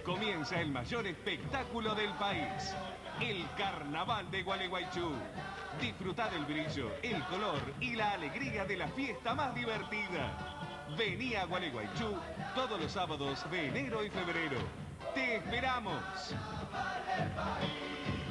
Comienza el mayor espectáculo del país, el Carnaval de Gualeguaychú. Disfruta del brillo, el color y la alegría de la fiesta más divertida. Vení a Gualeguaychú todos los sábados de enero y febrero. ¡Te esperamos!